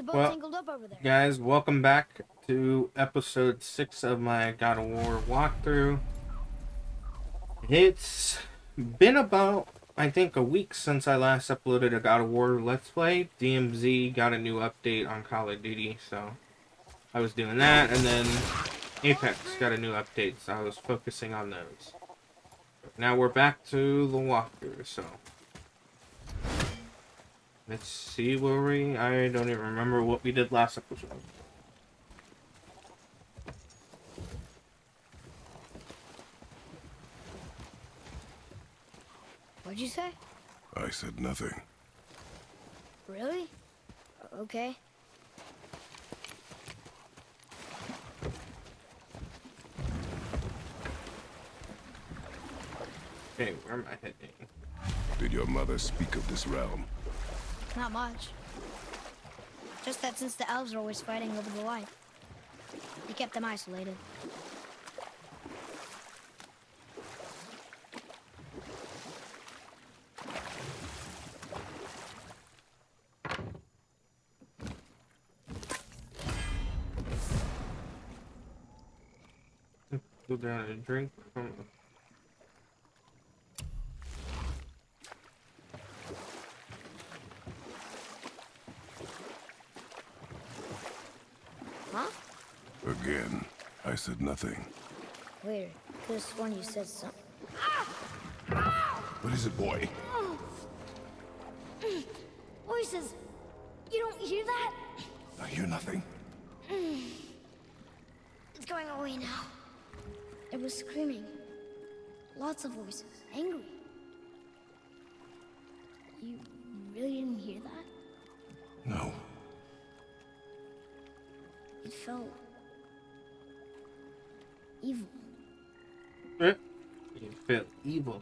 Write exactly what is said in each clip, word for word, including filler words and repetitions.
both Well, tangled up over there. guys, welcome back to episode six of my God of War walkthrough. It's been about, I think, a week since I last uploaded a God of War Let's Play. D M Z got a new update on Call of Duty, so I was doing that, and then Apex got a new update, so I was focusing on those. Now we're back to the walkthrough, so let's see where we... I don't even remember what we did last episode. What'd you say? I said nothing. Really? Okay. Okay, where am I heading? Did your mother speak of this realm? Not much. Just that since the elves are always fighting over the light, they kept them isolated. Go down and drink from... Huh? Again, I said nothing. Weird. Could've sworn you said something. What is it, boy? Voices! You don't hear that? I hear nothing. It's going away now. It was screaming. Lots of voices. Angry. You really didn't hear that? No. It felt... evil. You feel evil.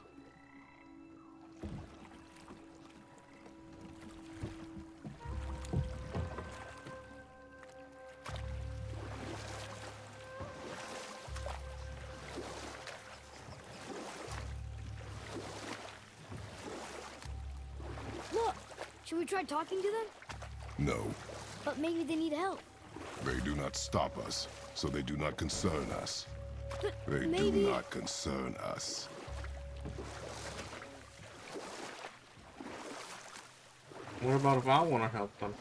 Look! Should we try talking to them? No. But maybe they need help. They do not stop us, so they do not concern us. But They maybe... do not concern us. What about if I want to help them?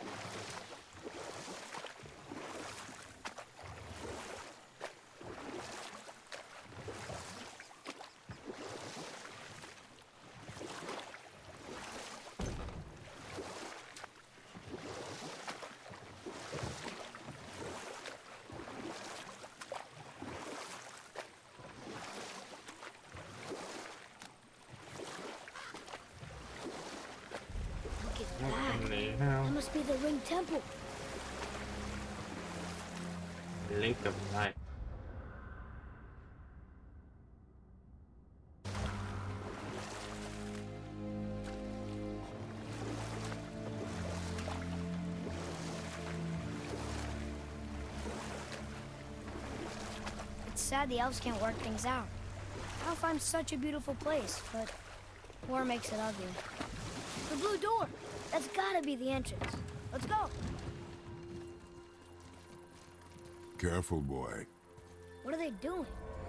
Look at What that. in the hell? That must be the Ring Temple. Link of Light. It's sad the elves can't work things out. Alfheim's such a beautiful place, but war makes it ugly. The blue door! That's gotta be the entrance. Let's go! Careful, boy. What are they doing?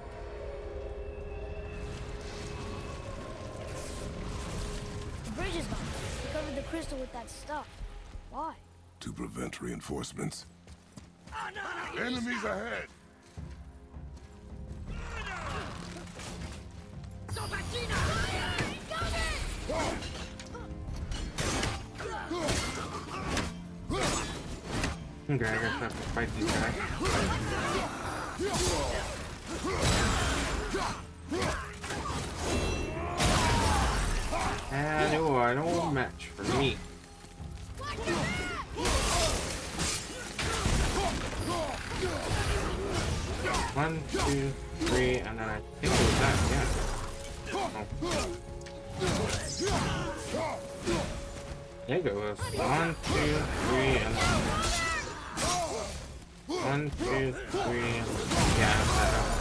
The bridge is gone. They covered the crystal with that stuff. Why? To prevent reinforcements. Enemies ahead! Okay, I guess I have to fight these guys. Ah, no, I don't match for me. One, two, three, and then I think it was that, yeah. Oh. There it goes. One, two, three, and then... One, two, three, and then... Yeah, that.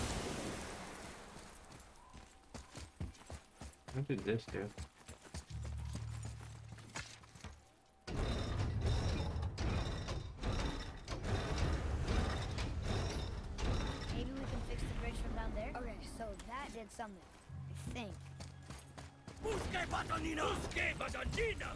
What did this do? So that did something, I think. Busque Batonina! Busque Batonina!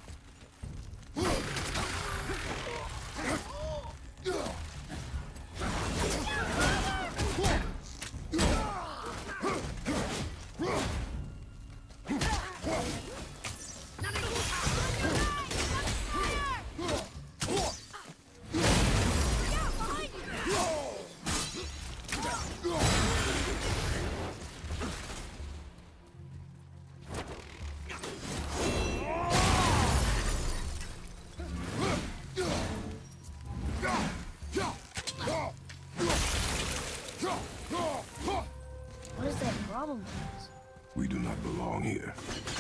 What is that problem with us? We do not belong here.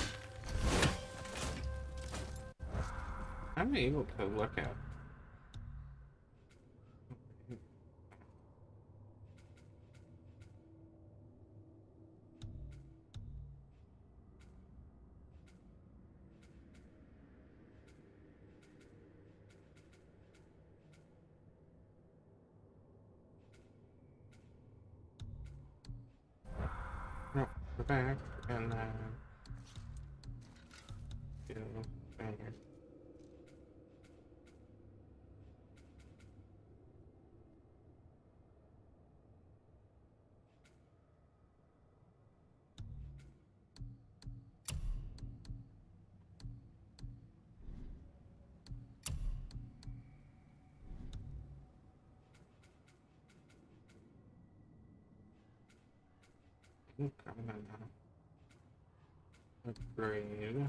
I'm able to look at. No, go back and uh, go back. Upgrade.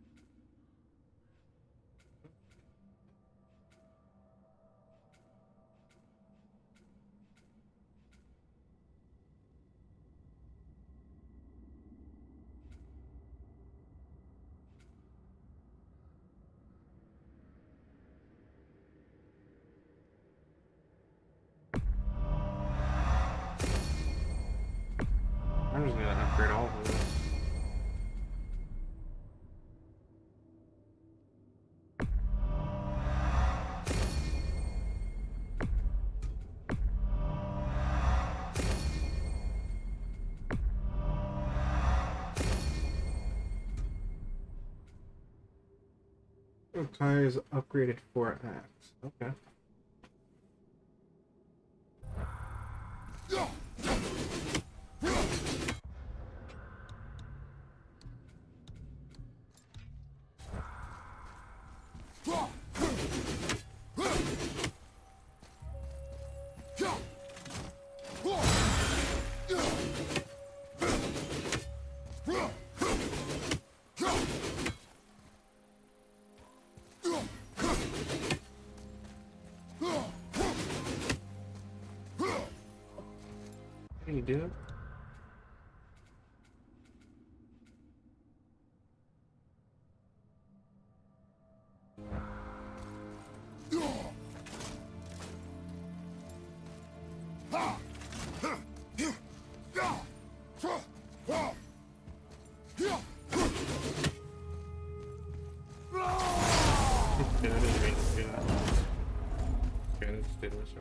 I'm just gonna upgrade all of this. Tires upgraded for axe. Okay. What do you do? Yeah, I didn't mean to do that. Okay, let's do this.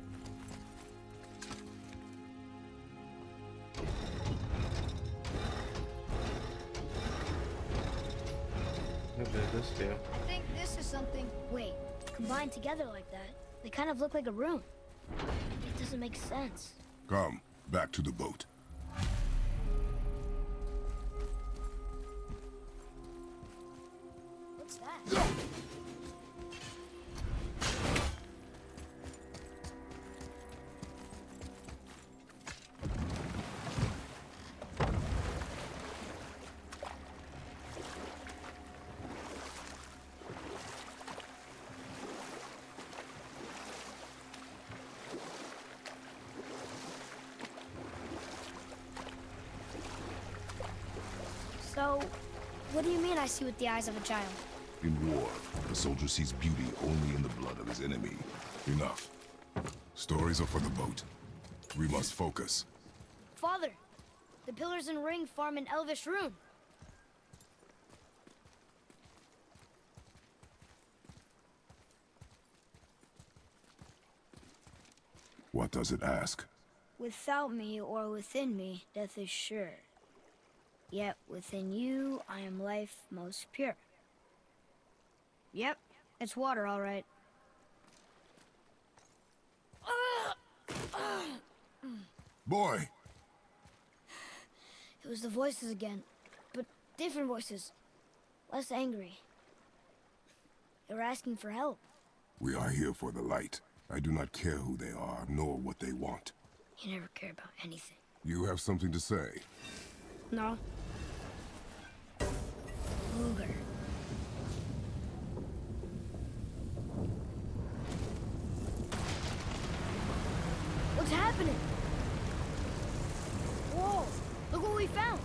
What does this do? I think this is something. Wait, combined together like that, they kind of look like a room. It doesn't make sense. Come, back to the boat. What's that? So, what do you mean I see with the eyes of a child? In war, a soldier sees beauty only in the blood of his enemy. Enough. Stories are for the boat. We must focus. Father, the pillars and ring form an elvish rune. What does it ask? Without me or within me, death is sure. Yet within you, I am life most pure. Yep, it's water, all right. Boy! It was the voices again, but different voices. Less angry. They were asking for help. We are here for the light. I do not care who they are, nor what they want. You never care about anything. You have something to say? No. Luger. What's happening? Whoa! Look what we found!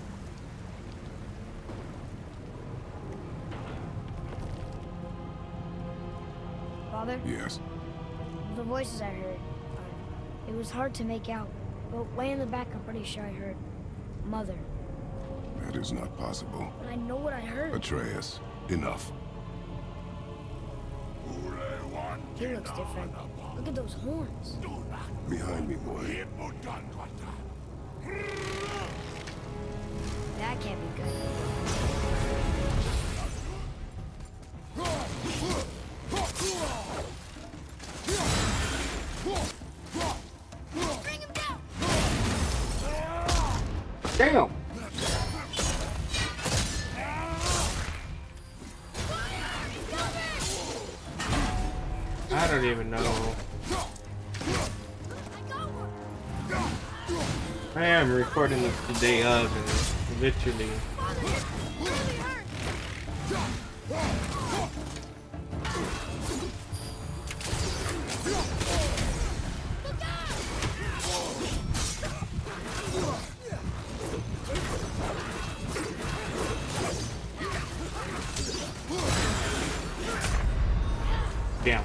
Father? Yes. The voices I heard, uh, it was hard to make out, but way in the back I'm pretty sure I heard Mother. That is not possible. But I know what I heard. Atreus, enough. He looks different. Look at those horns. Behind me, boy. That can't be good. Bring him down! Damn! I don't even know. I am recording this the day of, and literally. Damn.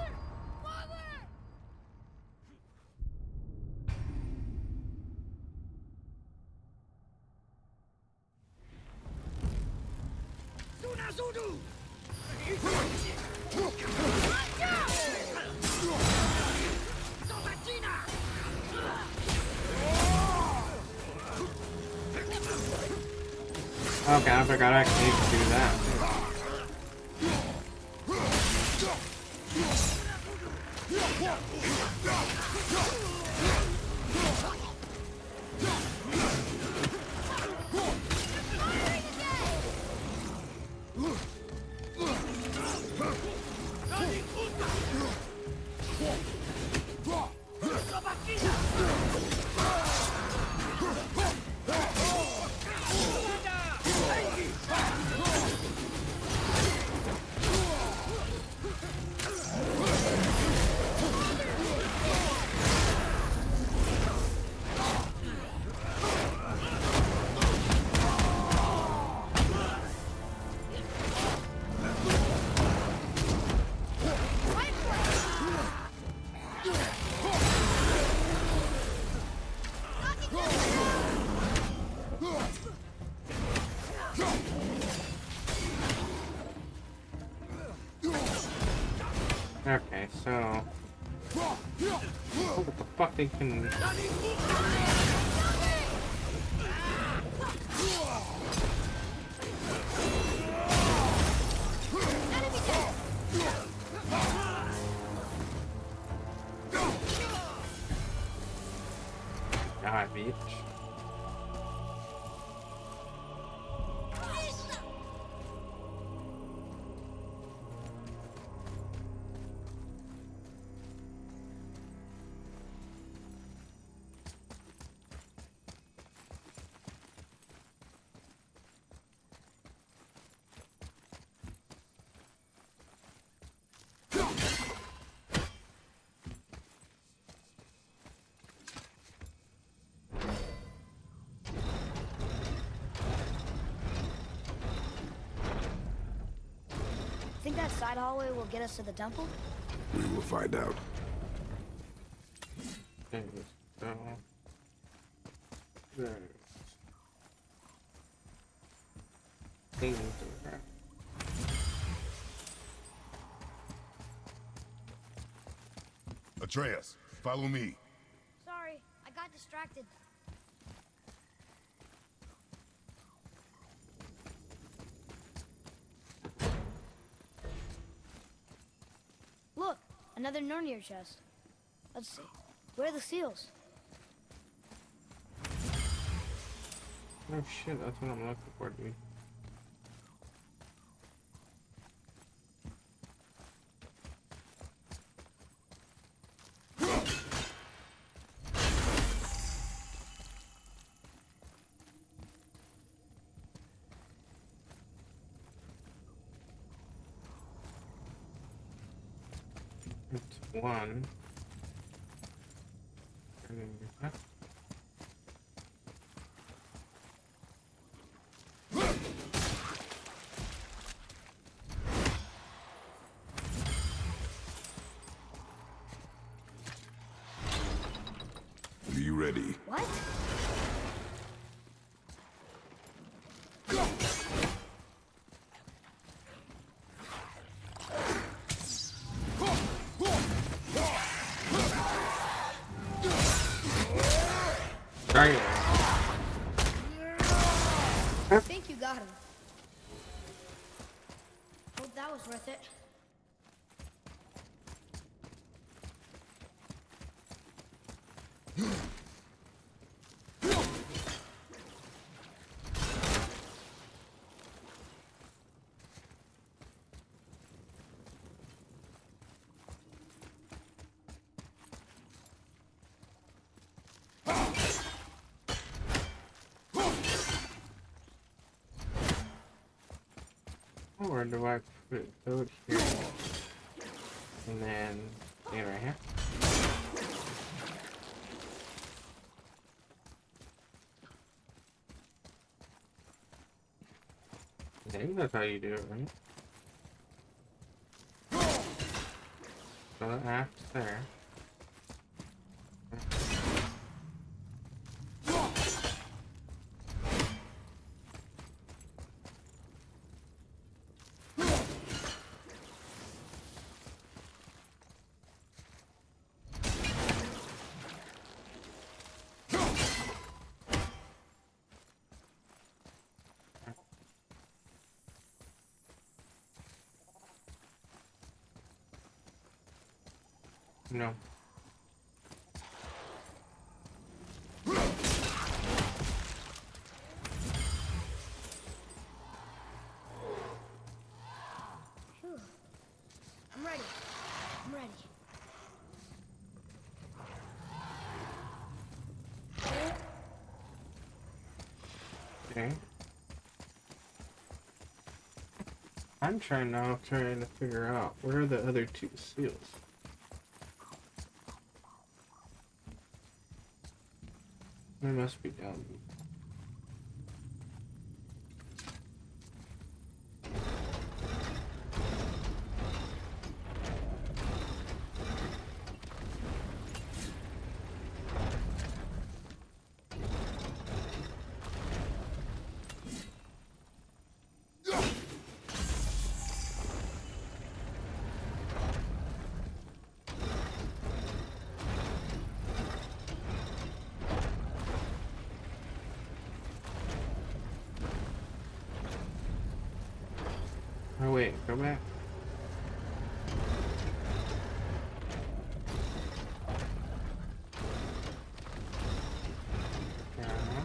Okay, I forgot I actually need to do that. Okay, so oh, what the fuck they can. Ah, bitch. Think that side hallway will get us to the temple? We will find out. There we go. There. Things are. Atreus, follow me. Sorry, distracted. Look, another Nornir chest. Let's see. Where are the seals? Oh shit, that's what I'm looking for, dude. It's one. And then you have Are you ready? What? Dang it. I think you got him. Hope that was worth it. Or do I put it through here? And then, yeah, right here. I think that's how you do it, right? So the aft's there. No. Phew. I'm ready. I'm ready. Okay. I'm trying now, trying to figure out where are the other two seals. They must be down. Oh wait, go back. Uh-huh.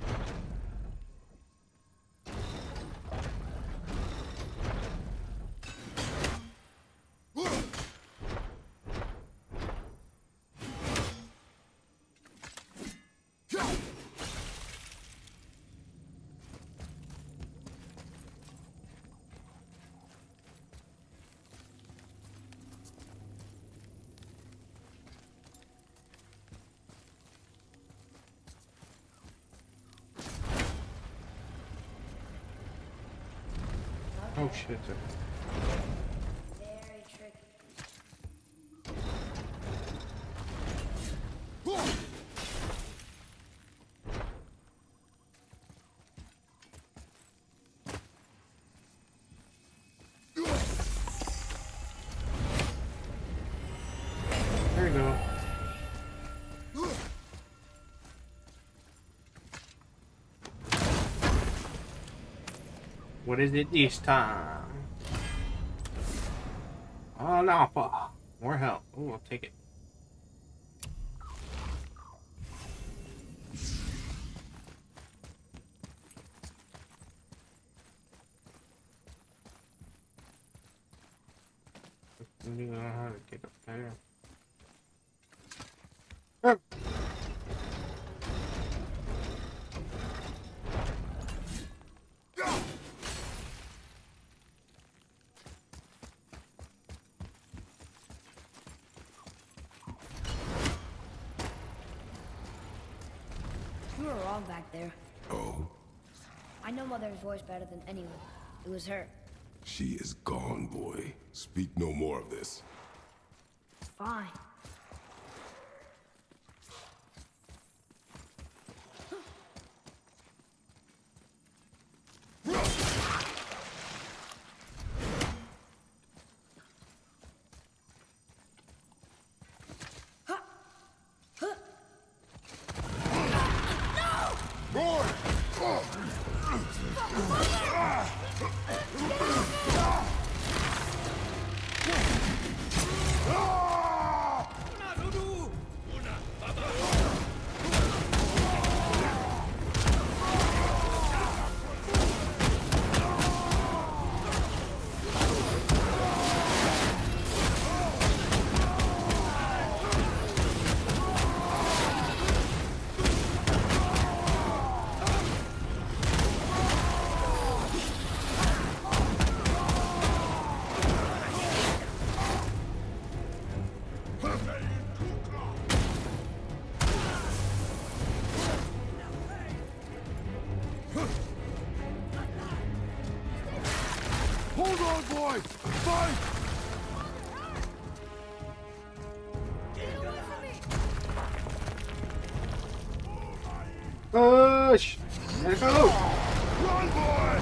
Oh shit. Very tricky. There you go. What is it this time? Oh, no, more help. Oh, I'll take it. I don't know how to get up there. Oh. You were wrong back there. Oh? I know Mother's voice better than anyone. It was her. She is gone, boy. Speak no more of this. Fine. Hold on, boy! Fight! Push! Let go! Run, boy!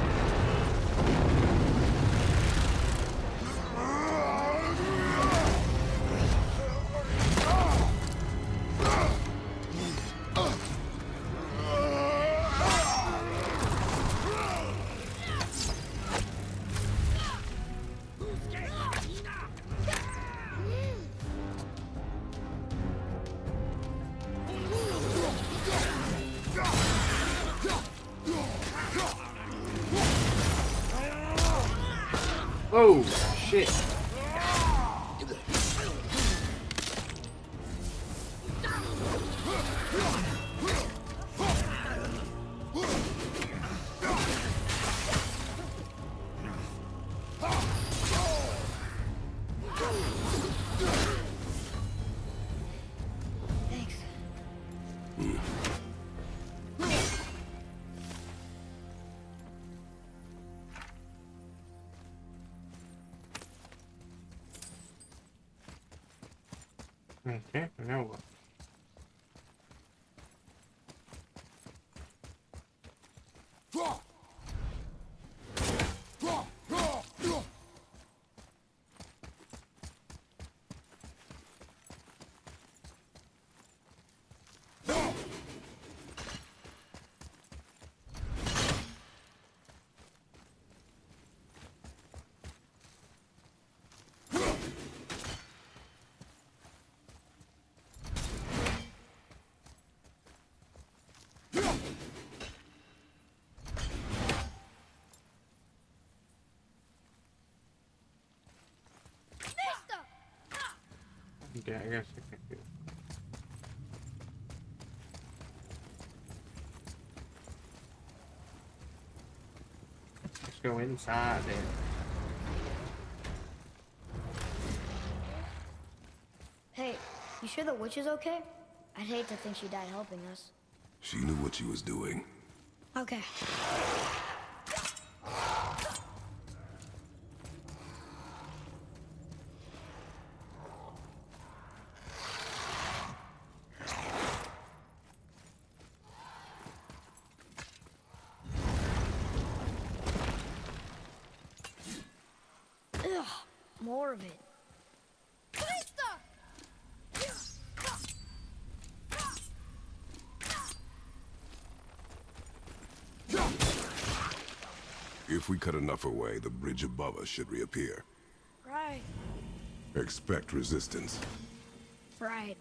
Oh, shit. Thanks. Okay, now what? Okay, I guess I can do it. Let's go inside then. Hey, you sure the witch is okay? I'd hate to think she died helping us. She knew what she was doing. Okay. Ugh, more of it. If If we cut enough away, the bridge above us should reappear. Right. Expect resistance. Right.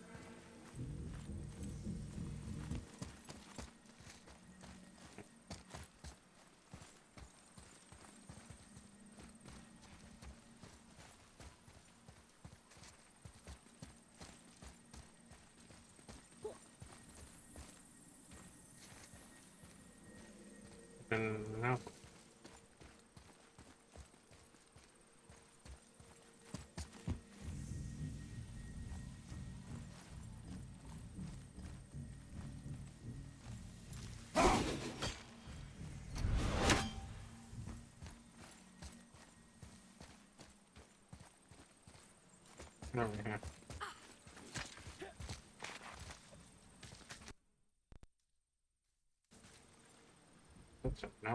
And now. Over here. Oops, no.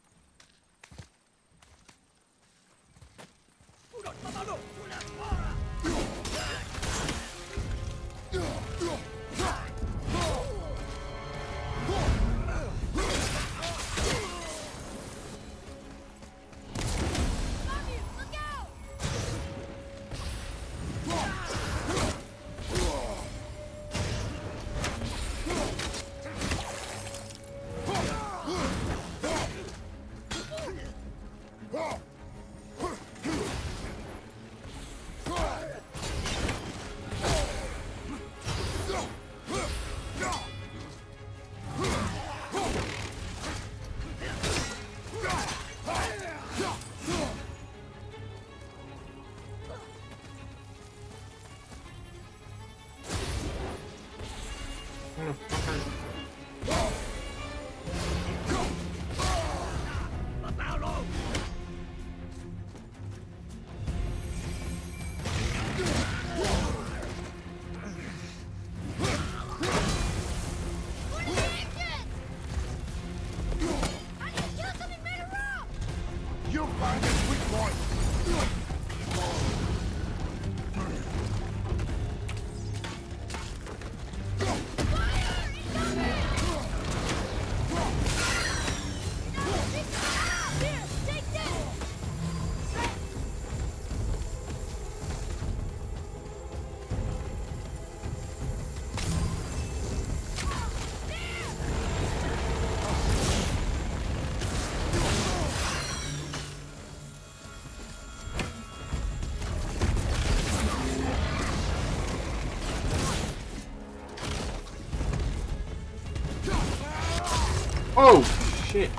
Oh, shit.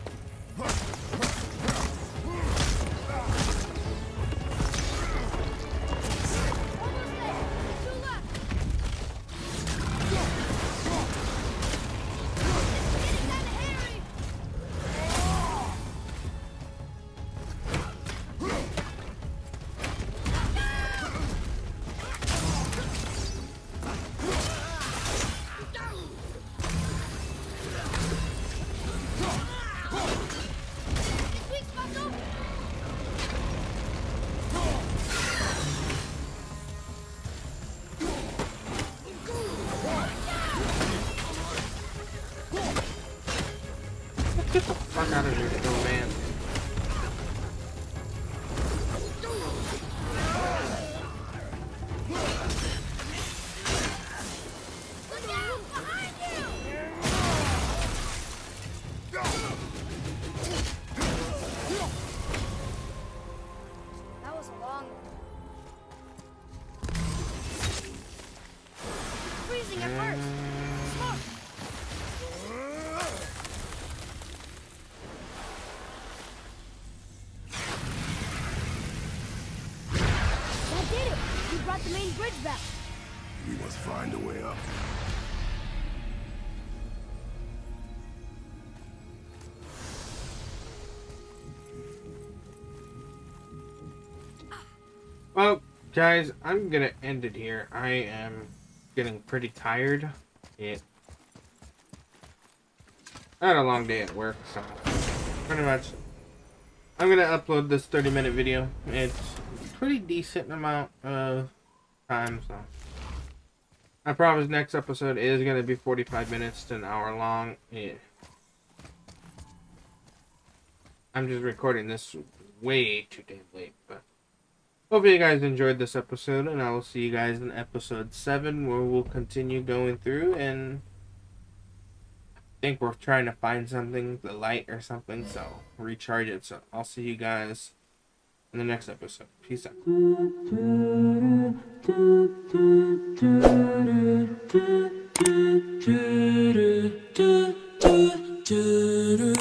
Get the fuck out of here, little man. Look out! Behind you! That was a long one. Freezing at first. Smoke! That did it! You brought the main bridge back. We must find a way up. Well, guys, I'm gonna end it here. I am getting pretty tired. It I had a long day at work, so pretty much I'm gonna upload this thirty minute video. It's a pretty decent amount of time, so I promise next episode is gonna be forty-five minutes to an hour long. Yeah. I'm just recording this way too damn late, but hopefully you guys enjoyed this episode, and I will see you guys in episode seven, where we'll continue going through, and I think we're trying to find something, the light or something, so recharge it. So I'll see you guys in the next episode. Peace out.